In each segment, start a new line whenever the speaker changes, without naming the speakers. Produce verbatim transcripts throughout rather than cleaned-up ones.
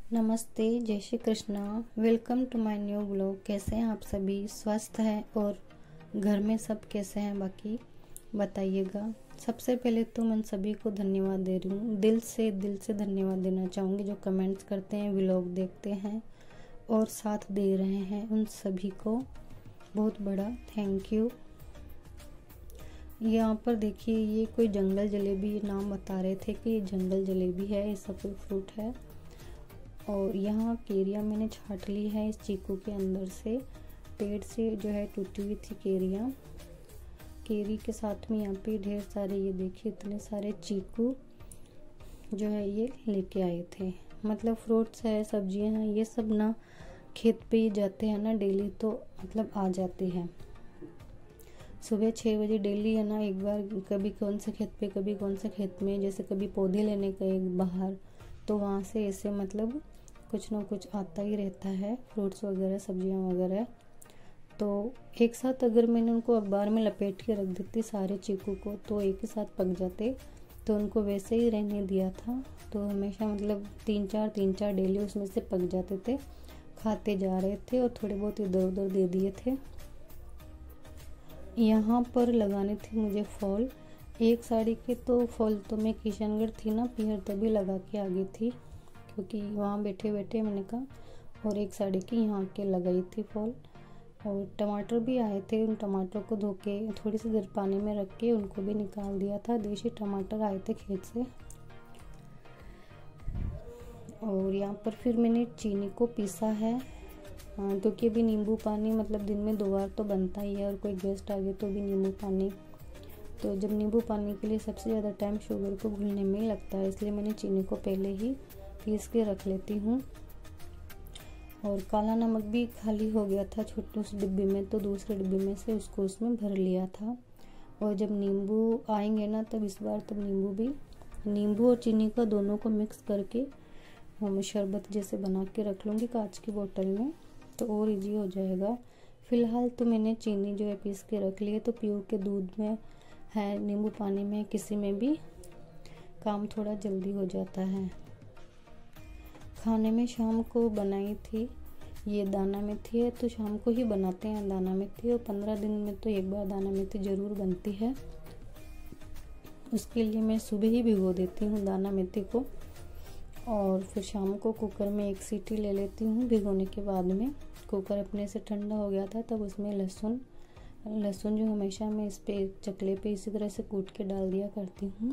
नमस्ते, जय Shri Krishna. Welcome to my new blog. कैसे हैं आप सभी? स्वस्थ हैं और घर में सब कैसे हैं बाकी बताइएगा। सबसे पहले तो मैं सभी को धन्यवाद दे रही हूँ, दिल से दिल से धन्यवाद देना चाहूँगी जो कमेंट्स करते हैं, व्लॉग देखते हैं और साथ दे रहे हैं। उन सभी को बहुत बड़ा थैंक यू। यहाँ पर देखिए, ये कोई जंगल जलेबी नाम बता रहे थे कि ये जंगल जलेबी है, ये सब फ्रूट है। और यहाँ केरिया मैंने छाट ली है इस चीकू के अंदर से, पेड़ से जो है टूटी हुई थी केरिया। केरी के साथ में यहाँ पे ढेर सारे, ये देखिए इतने सारे चीकू जो है ये लेके आए थे। मतलब फ्रूट्स है, सब्जियां हैं, ये सब ना खेत पे ही जाते हैं ना डेली, तो मतलब आ जाती है। सुबह छः बजे डेली है ना, एक बार कभी कौन से खेत पे कभी कौन से खेत में, जैसे कभी पौधे लेने गए बाहर, तो वहाँ से ऐसे मतलब कुछ ना कुछ आता ही रहता है, फ्रूट्स वगैरह सब्जियां वगैरह। तो एक साथ अगर मैंने उनको अखबार में लपेट के रख देती सारे चीकू को, तो एक ही साथ पक जाते। तो उनको वैसे ही रहने दिया था, तो हमेशा मतलब तीन चार तीन चार डेली उसमें से पक जाते थे, खाते जा रहे थे और थोड़े बहुत इधर उधर दे दिए थे। यहाँ पर लगाने थे मुझे फॉल, एक साड़ी के तो फॉल तो मैं किशनगढ़ थी ना पियर, तभी लगा के आ गई थी, क्योंकि वहाँ बैठे बैठे मैंने कहा, और एक साड़ी की यहाँ के लगाई थी फॉल। और टमाटर भी आए थे, उन टमाटर को धो के थोड़ी सी देर पानी में रख के उनको भी निकाल दिया था। देशी टमाटर आए थे खेत से। और यहाँ पर फिर मैंने चीनी को पीसा है, क्योंकि अभी नींबू पानी मतलब दिन में दो बार तो बनता ही है, और कोई गेस्ट आ गए तो भी नींबू पानी। तो जब नींबू पानी के लिए सबसे ज़्यादा टाइम शुगर को घुलने में ही लगता है, इसलिए मैंने चीनी को पहले ही पीस के रख लेती हूँ। और काला नमक भी खाली हो गया था छोटे उस डिब्बी में, तो दूसरे डिब्बे में से उसको उसमें भर लिया था। और जब नींबू आएंगे ना, तब इस बार तब नींबू भी, नींबू और चीनी का दोनों को मिक्स करके हम शरबत जैसे बना के रख लूँगी कांच की बोतल में, तो और इजी हो जाएगा। फ़िलहाल तो मैंने चीनी जो है पीस के रख ली है, तो प्योर के दूध में है, नींबू पानी में, किसी में भी काम थोड़ा जल्दी हो जाता है। खाने में शाम को बनाई थी ये दाना मेथी है, तो शाम को ही बनाते हैं दाना मेथी, और पंद्रह दिन में तो एक बार दाना मेथी ज़रूर बनती है। उसके लिए मैं सुबह ही भिगो देती हूँ दाना मेथी को, और फिर शाम को कुकर में एक सीटी ले लेती हूँ भिगोने के बाद में। कुकर अपने से ठंडा हो गया था, तब उसमें लहसुन लहसुन जो हमेशा मैं इस पे चकले पे इसी तरह से कूट के डाल दिया करती हूँ।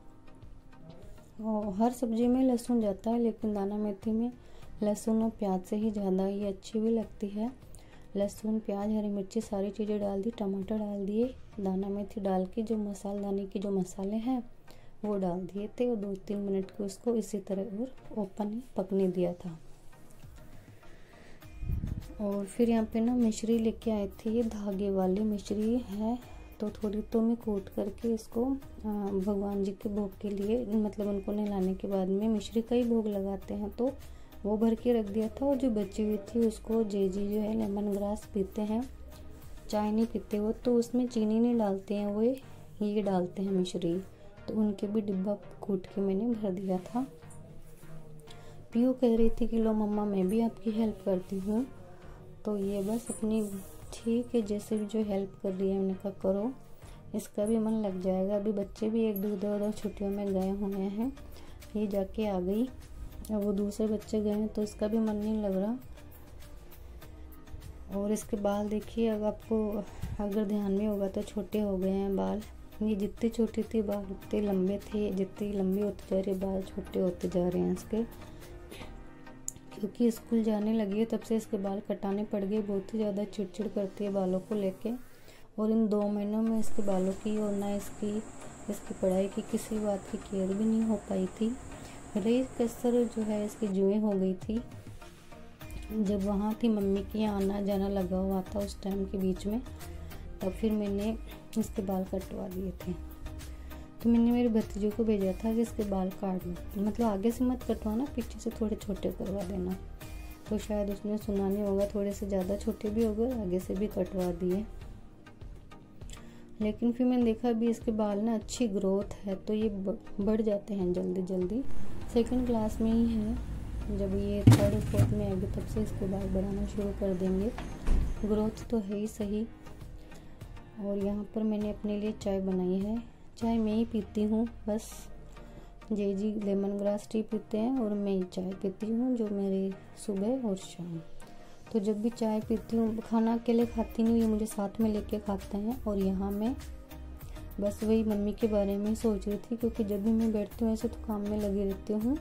और हर सब्जी में लहसुन जाता है, लेकिन दाना मेथी में लहसुन और प्याज से ही ज़्यादा ये अच्छी भी लगती है। लहसुन, प्याज, हरी मिर्ची सारी चीज़ें डाल दी, टमाटर डाल दिए, दाना मेथी डाल के जो मसालदानी के जो मसाले हैं वो डाल दिए थे, और दो तीन मिनट के उसको इसी तरह और ओपन ही पकने दिया था। और फिर यहाँ पे ना मिश्री लेके आए थे, ये धागे वाली मिश्री है, तो थोड़ी तो मैं कूट करके इसको भगवान जी के भोग के लिए, मतलब उनको नहलाने के बाद में मिश्री का ही भोग लगाते हैं, तो वो भर के रख दिया था। और जो बची हुई थी उसको जे जी जो है लेमन ग्रास पीते हैं, चाय नहीं पीते वो, तो उसमें चीनी नहीं डालते हैं, वो ये डालते हैं मिश्री, तो उनके भी डिब्बा कूट के मैंने भर दिया था। पीयू कह रही थी कि लो मम्मा मैं भी आपकी हेल्प करती हूँ, तो ये बस अपनी ठीक है जैसे भी जो हेल्प कर रही है, मैंने कहा करो, इसका भी मन लग जाएगा। अभी बच्चे भी एक दो इधर उधर छुट्टियों में गए हुए हैं, ये जाके आ गई, और वो दूसरे बच्चे गए हैं, तो इसका भी मन नहीं लग रहा। और इसके बाल देखिए, अगर आपको अगर ध्यान में होगा तो छोटे हो गए हैं बाल। ये जितनी छोटी थी बाल उतने लंबे थे, जितनी लंबी होती जा रही बाल छोटे होते जा रहे हैं इसके, क्योंकि स्कूल जाने लगी है तब से इसके बाल कटाने पड़ गए। बहुत ही ज़्यादा चिड़चिड़ करती है बालों को लेके, और इन दो महीनों में इसके बालों की और ना इसकी इसकी पढ़ाई की किसी बात की केयर भी नहीं हो पाई थी। रही कसर जो है इसकी जुएँ हो गई थी, जब वहाँ थी मम्मी के यहाँ आना जाना लगा हुआ था उस टाइम के बीच में, तब फिर मैंने इसके बाल कटवा दिए थे। तो मैंने मेरे भतीजों को भेजा था कि इसके बाल काट, मतलब आगे से मत कटवाना, पीछे से थोड़े छोटे करवा देना, तो शायद उसने सुना नहीं होगा, थोड़े से ज़्यादा छोटे भी हो गए, आगे से भी कटवा दिए। लेकिन फिर मैंने देखा अभी इसके बाल ना अच्छी ग्रोथ है, तो ये बढ़ जाते हैं जल्दी जल्दी। सेकंड क्लास में ही है, जब ये थर्ड फोर्थ में आएगी तब से इसको बाल बढ़ाना शुरू कर देंगे। ग्रोथ तो है ही सही। और यहाँ पर मैंने अपने लिए चाय बनाई है। चाय मैं ही पीती हूँ, बस जे जी लेमन ग्रास टी पीते हैं और मैं ही चाय पीती हूँ, जो मेरे सुबह और शाम। तो जब भी चाय पीती हूँ, खाना अकेले खाती नहीं, ये मुझे साथ में लेके खाते हैं। और यहाँ मैं बस वही मम्मी के बारे में सोच रही थी, क्योंकि जब भी मैं बैठती हूँ ऐसे तो काम में लगी रहती हूँ।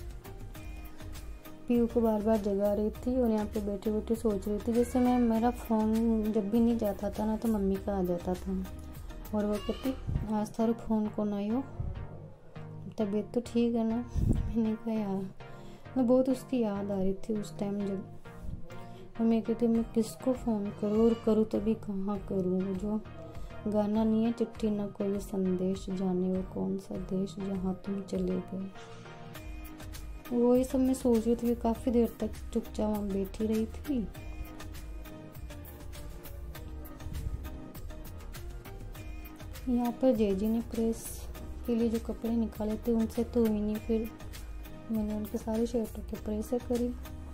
पीयू को बार बार जगा रही थी और यहाँ पे बैठे बैठे सोच रही थी। जैसे मैं मेरा फ़ोन जब भी नहीं जाता था ना तो मम्मी का आ जाता था और वो कहती आज थारो फ़ोन कौन आयो, तबीयत तो ठीक है ना। मैंने कहा यार, मैं बहुत उसकी याद आ रही थी उस टाइम जब, और मैं कहती मैं किसको फ़ोन करूँ और करूँ तभी कहाँ करूँ। जो गाना नहीं है, चिट्ठी ना कोई संदेश, जाने वो कौन सा देश जहाँ तुम चले गए। वही सब मैं सोच रही थी। काफ़ी देर तक चुपचाप वहाँ बैठी रही थी। यहाँ पर जेजी ने प्रेस के लिए जो कपड़े निकाले थे उनसे तो हुई नहीं, फिर मैंने उनके सारे शर्टों के प्रेस करी।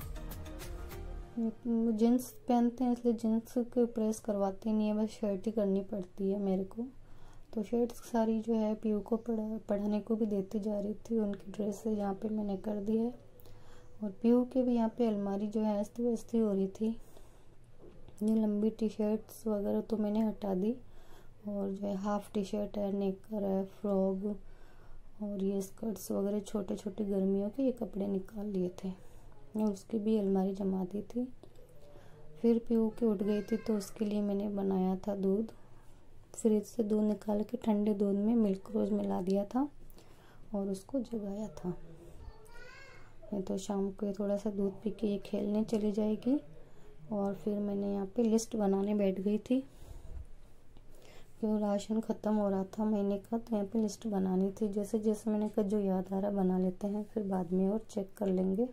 जीन्स पहनते हैं इसलिए जीन्स के प्रेस करवाते नहीं है, बस शर्ट ही करनी पड़ती है मेरे को। तो शर्ट्स सारी जो है पीयू को पढ़ा पढ़ाने को भी देती जा रही थी, उनकी ड्रेस यहाँ पे मैंने कर दी है। और पीयू के भी यहाँ पे अलमारी जो है अस्त व्यस्त हो रही थी। ये लंबी टी शर्ट्स वगैरह तो मैंने हटा दी, और जो है हाफ टी शर्ट है, नेकर है, फ्रॉक और ये स्कर्ट्स वगैरह छोटे छोटे गर्मियों के ये कपड़े निकाल लिए थे और उसकी भी अलमारी जमा दी थी। फिर पीयू के उठ गई थी तो उसके लिए मैंने बनाया था दूध। फ्रिज से दूध निकाल के ठंडे दूध में मिल्क रोज मिला दिया था और उसको जगाया था। ये तो शाम को थोड़ा सा दूध पी के ये खेलने चली जाएगी। और फिर मैंने यहाँ पे लिस्ट बनाने बैठ गई थी, क्योंकि राशन ख़त्म हो रहा था महीने का, तो यहाँ पे लिस्ट बनानी थी। जैसे जैसे मैंने कहा जो याद आ रहा बना लेते हैं, फिर बाद में और चेक कर लेंगे।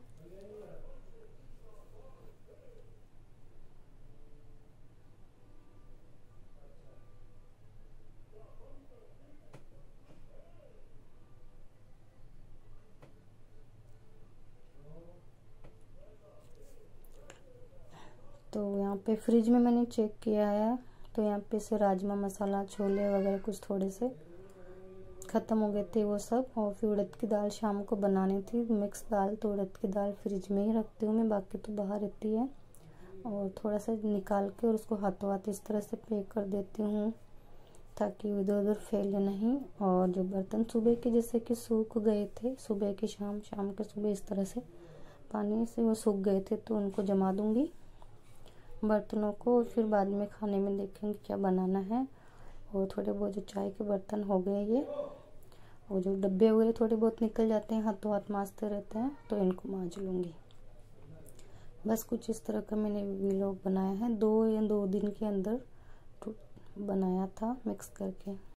तो यहाँ पे फ्रिज में मैंने चेक किया है, तो यहाँ पे से राजमा मसाला, छोले वगैरह कुछ थोड़े से ख़त्म हो गए थे वो सब। और फिर उड़द की दाल शाम को बनानी थी, मिक्स दाल, तो उड़द की दाल फ्रिज में ही रखती हूँ मैं, बाकी तो बाहर रहती है। और थोड़ा सा निकाल के और उसको हाथों हाथ इस तरह से पैक कर देती हूँ ताकि इधर उधर फैले नहीं। और जो बर्तन सुबह के जैसे कि सूख गए थे, सुबह के शाम, शाम के सुबह, इस तरह से पानी से वो सूख गए थे, तो उनको जमा दूँगी बर्तनों को। और फिर बाद में खाने में देखेंगे क्या बनाना है। और थोड़े बहुत जो चाय के बर्तन हो गए ये, और जो डब्बे वगैरह थोड़े बहुत निकल जाते हैं, हाथों हाथ मांजते रहते हैं, तो इनको मांज लूँगी। बस कुछ इस तरह का मैंने व्लॉग बनाया है, दो या दो दिन के अंदर बनाया था मिक्स करके।